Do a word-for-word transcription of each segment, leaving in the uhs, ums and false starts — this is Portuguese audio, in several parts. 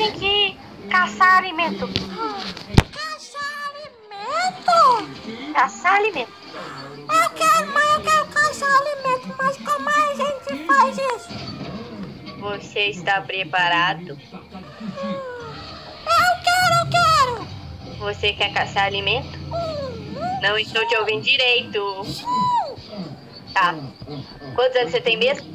tem que caçar alimento. Caçar alimento? Caçar alimento. Eu quero, mãe, eu quero caçar alimento, mas como a gente faz isso? Você está preparado? Hum, eu quero, eu quero. Você quer caçar alimento? Hum, Não estou te ouvindo direito. sim. Tá. Quantos anos você tem mesmo?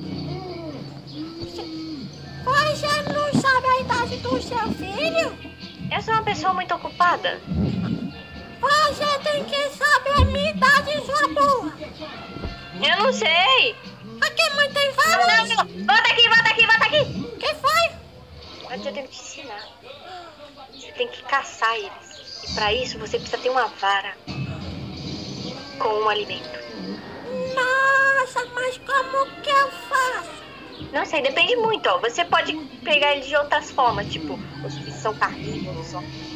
Você não sabe a idade do seu filho? Eu sou uma pessoa muito ocupada. Você tem que saber a minha idade, sua burra. Eu não sei. Aqui, mãe, tem Não, vários. não, não. Volta aqui, volta aqui, volta aqui. Que foi? Antes eu tenho que te ensinar. Você tem que caçar eles. E pra isso você precisa ter uma vara com um alimento. Nossa, mas como que eu faço? Não sei, depende muito, ó. Você pode pegar eles de outras formas, tipo, os que são carnívoros, ó.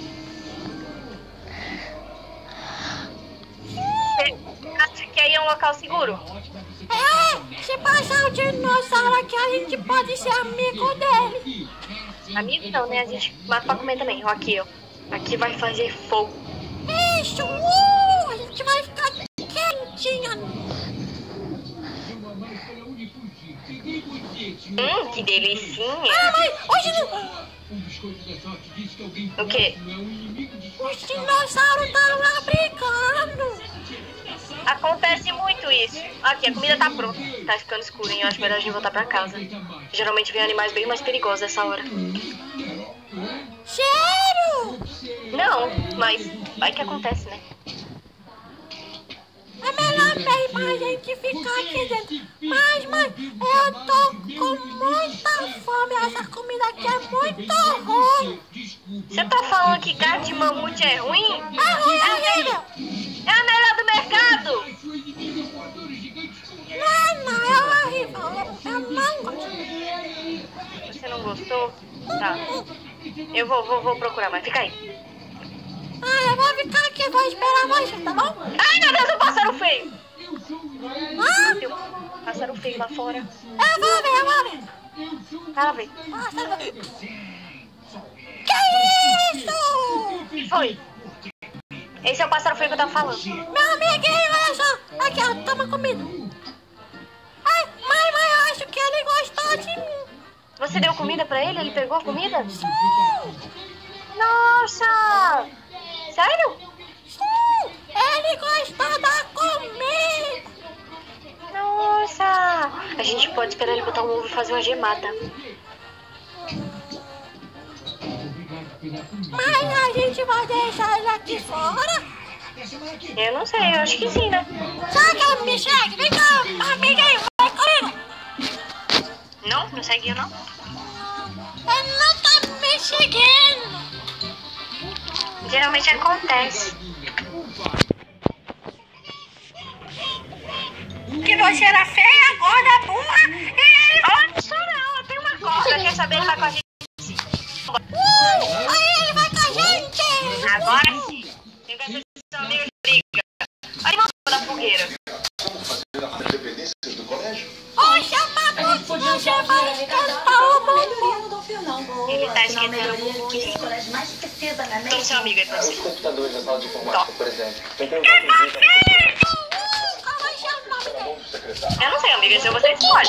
Você acha que aí é um local seguro? É, se passar o dinossauro aqui, a gente pode ser amigo dele. Amigo não, né? A gente mata pra comer também. Ó, aqui, ó. Aqui vai fazer fogo. Isso, uh, a gente vai ficar quentinha. Hum, que delicinha. Ah, mãe, hoje não... O quê? Os dinossauros estavam lá brigando. Acontece muito isso. Aqui, a comida tá pronta. Tá ficando escuro, hein? Eu acho melhor a gente voltar pra casa. Geralmente vem animais bem mais perigosos essa hora. Sério? Não, mas vai que acontece, né? É melhor mesmo a gente ficar aqui dentro. Mas, mãe, eu tô com muita fome. Essa comida aqui é muito ruim. Você tá falando que carne de mamute é ruim? É ruim, é horrível. É a melhor do mercado! Não, não, é horrível. Eu, eu não gosto. Você não gostou? Tá. Eu vou, vou, vou procurar, mas fica aí. Ah, eu vou ficar aqui, vou esperar você, tá bom? Ai, meu Deus, um pássaro feio! Ah, Tem um pássaro feio lá fora. eu vou ver, eu vou ver. Vai lá ver. Nossa, que isso? O que foi? Esse é o pássaro feio que eu tava falando. Meu amiguinho, olha só. Aqui, ó, toma comida. Ai, mãe, mãe, eu acho que ele gostou de mim. Você deu comida pra ele? Ele pegou a comida? Sim, Nossa! Sério? sim, ele gostou da comida. Nossa! A gente pode esperar ele botar um ovo e fazer uma gemada. Mas a gente vai deixar ele aqui fora? Eu não sei, eu acho que sim, né? Saca, me segue, vem cá, amiguinho, vai comigo. Não? Não segue eu, não? Ele não tá me seguindo. Geralmente acontece. Que você era feia, gorda, burra e ele... Olha só não, eu tenho uma corda, quer saber? Ele vai com a gente. Uh, aí ele vai com a gente. Agora sim. Tem que ser seu amigo de briga. Olha o da fogueira. Poxa, Mamute, você vai esquentar o bumbum. Ele tá esquentando o bumbum. Toma seu amigo aí pra você. Os computadores da sala de informática, por exemplo. Tem que Que fofinho! Qual vai ser o nome dele? Eu não sei, amiga, se você escolhe.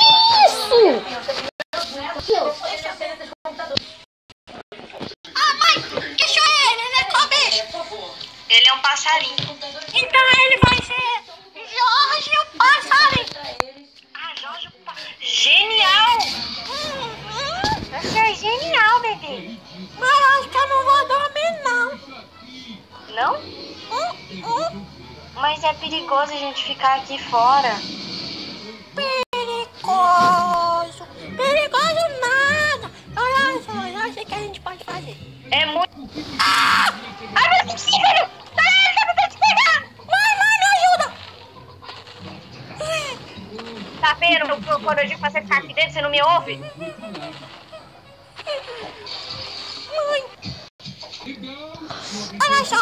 Ah, mãe, isso é ele, ele é qual bicho? Ele é um passarinho. Então ele vai ser Jorge o passarinho. Ah, Jorge, pa... Genial! Uhum. Você é genial, bebê. Mas eu acho que eu não vou dormir, não. Não? Hum, hum. Mas é perigoso a gente ficar aqui fora. Perigoso. Perigoso nada. Olha só, eu sei que a gente pode fazer. É muito... Ah! Ai, meu Deus, filho! Sai, ele tá tentando te pegar! Mãe, mãe, me ajuda. Tá vendo? Quando eu digo pra você ficar aqui dentro, você não me ouve? Mãe. Olha só.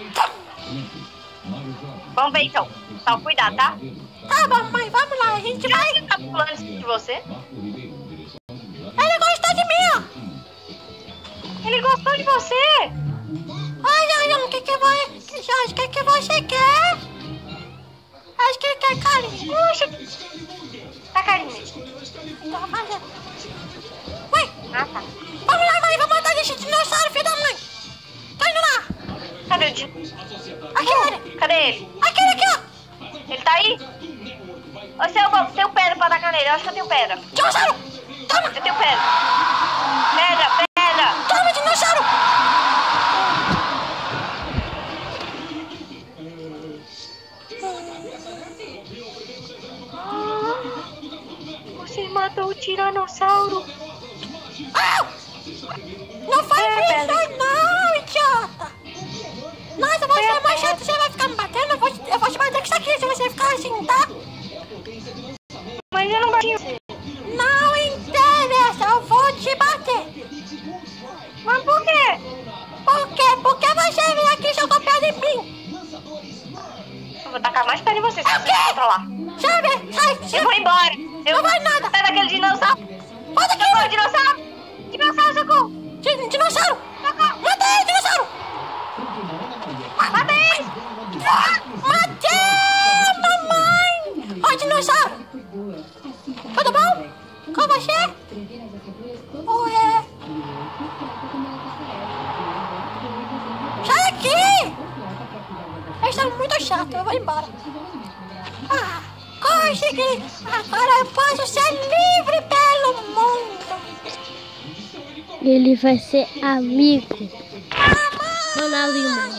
Vamos ver então. Só cuidado, tá? Tá bom, mãe, vamos lá, a gente vai. Ele tá pulando de você? Ele gostou de mim, ó. Ele gostou de você. Ai, ai, o que que vai... Jorge, o que que você quer? Acho que ele quer carinho. Puxa. Tá carinho. Tá fazendo. Ué, Ah, tá. vamos lá, mãe, vamos matar esse dinossauro, filho da mãe. Tá indo lá. Cadê o Dino? Aquele. Cadê ele? Aquele aqui, ó. Ele tá aí? Você, eu tenho pedra pra dar nele. Eu acho que eu tenho pedra. Dinossauro. Toma. Eu tenho pedra. Pedra, pedra. Toma, dinossauro. Você matou o tiranossauro. Ah! Não faz É, isso, pedra. não, idiota. Nossa, você é mais chato, você vai ficar me batendo. Eu vou, te- eu vou te bater com isso aqui se você ficar assim, tá? Mas eu não bati em você. Não interessa, eu vou te bater. Mas por quê? Por quê? Porque você veio aqui e jogou pedra em mim. Eu vou tacar mais pedra em você se É o você quê? não controlar. Sabe? Sai, Eu vou embora. Eu Não vai nada. Sai daquele dinossauro. Volta aqui, Socorro, mãe. dinossauro. Dinossauro, socorro. Di- Dinossauro. Socorro. Mata ele, dinossauro. Mata ele. Ah, matei, mamãe. Ó, dinossauro. Tudo bom? Com você? Ué. Sai daqui. Eles são muito chatos, eu vou embora. Ah, consegui. Agora eu posso ser livre pelo mundo. Ele vai ser amigo. Ronaldinho.